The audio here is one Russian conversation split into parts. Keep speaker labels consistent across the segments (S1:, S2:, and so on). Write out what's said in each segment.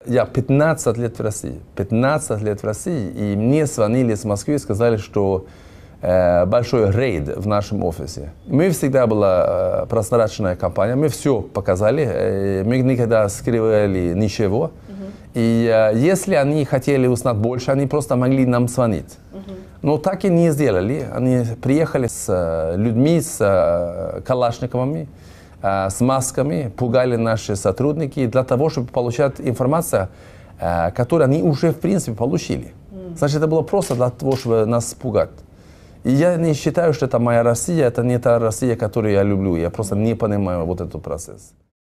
S1: Я 15 лет в России. 15 лет в России. И мне звонили из Москвы и сказали, что большой рейд в нашем офисе. Мы всегда была прозрачная компания, мы все показали, мы никогда скрывали ничего. И если они хотели узнать больше, они просто могли нам звонить. Но так и не сделали. Они приехали с людьми, с калашниковыми, с масками, пугали наши сотрудники для того, чтобы получать информацию, которую они уже в принципе получили. Значит, это было просто для того, чтобы нас пугать. И я не считаю, что это моя Россия, это не та Россия, которую я люблю. Я просто не понимаю вот этот процесс.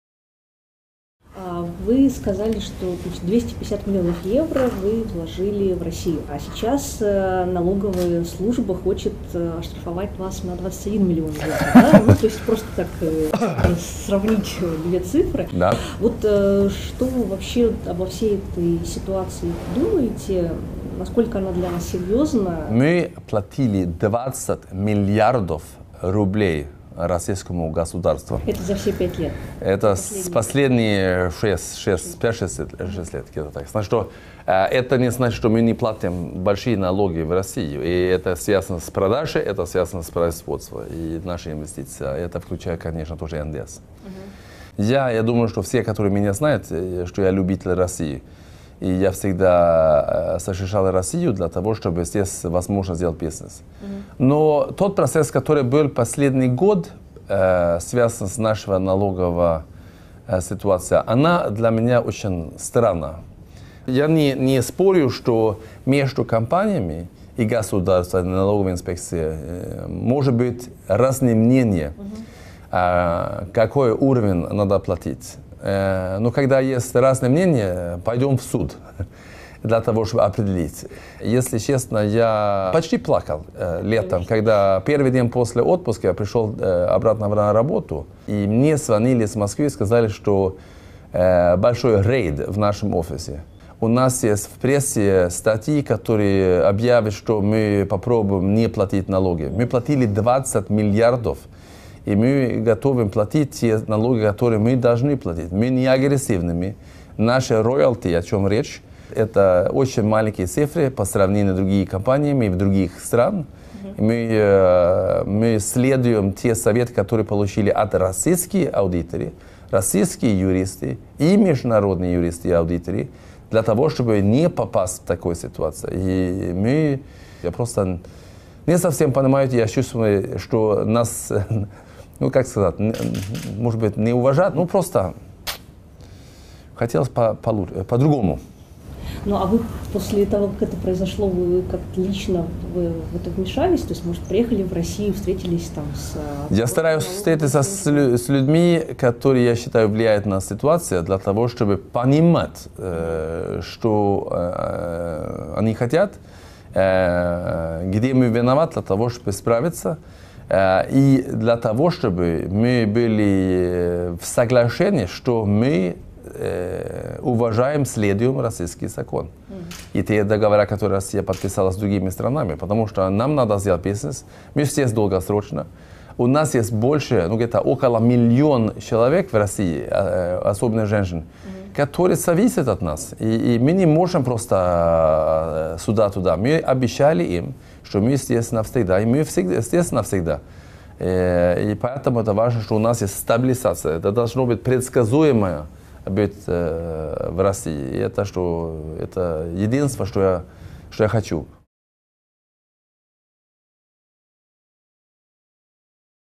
S2: Вы сказали, что 250 миллионов евро вы вложили в Россию, а сейчас налоговая служба хочет оштрафовать вас на 21 миллион евро. Да? Ну, то есть просто так сравнить две цифры.
S1: Да.
S2: Вот что вы вообще обо всей этой ситуации думаете? Насколько она для нас серьезна?
S1: Мы платили 20 миллиардов рублей российскому государству.
S2: Это за все 5 лет?
S1: Это последние 5-6 лет. Так. Значит, что, это не значит, что мы не платим большие налоги в Россию. И это связано с продажей, это связано с производством и нашей инвестиции. Это включает, конечно, тоже НДС. Я думаю, что все, которые меня знают, что я любитель России. И я всегда защищал Россию для того, чтобы здесь возможно сделать бизнес. Но тот процесс, который был последний год, связан с нашей налоговой ситуацией, она для меня очень странна. Я не спорю, что между компаниями и государством, и налоговой инспекцией может быть разные мнения, какой уровень надо платить. Но когда есть разные мнения, пойдем в суд для того, чтобы определить. Если честно, я почти плакал летом, когда первый день после отпуска я пришел обратно на работу, и мне звонили из Москвы и сказали, что большой рейд в нашем офисе. У нас есть в прессе статьи, которые объявят, что мы попробуем не платить налоги. Мы платили 20 миллиардов. И мы готовы платить те налоги, которые мы должны платить. Мы не агрессивными. Наши роялти, о чем речь, это очень маленькие цифры по сравнению с другими компаниями в других странах. Мы следуем те советы, которые получили от российских аудиторов, российские юристы и международные юристы и аудиторы, для того, чтобы не попасть в такую ситуацию. И я просто не совсем понимаю, я чувствую, что нас... Ну, как сказать, может быть, не уважать, ну, просто хотелось по-другому.
S2: Ну, а вы после того, как это произошло, вы как-то лично в это вмешались? То есть, может, приехали в Россию, встретились там с...
S1: Я стараюсь встретиться с людьми, которые, я считаю, влияют на ситуацию, для того, чтобы понимать, что они хотят, где мы виноваты, для того, чтобы справиться. И для того, чтобы мы были в соглашении, что мы уважаем, следуем российский закон. И те договора, которые Россия подписала с другими странами, потому что нам надо сделать бизнес, мы все долгосрочно. У нас есть больше, ну где-то около 1 миллиона человек в России, особенно женщин, которые зависят от нас. И мы не можем просто сюда-туда. Мы обещали им, что мы здесь навсегда, и мы здесь навсегда. И поэтому это важно, что у нас есть стабилизация. Это должно быть предсказуемое быть в России. И это единственное, что я хочу.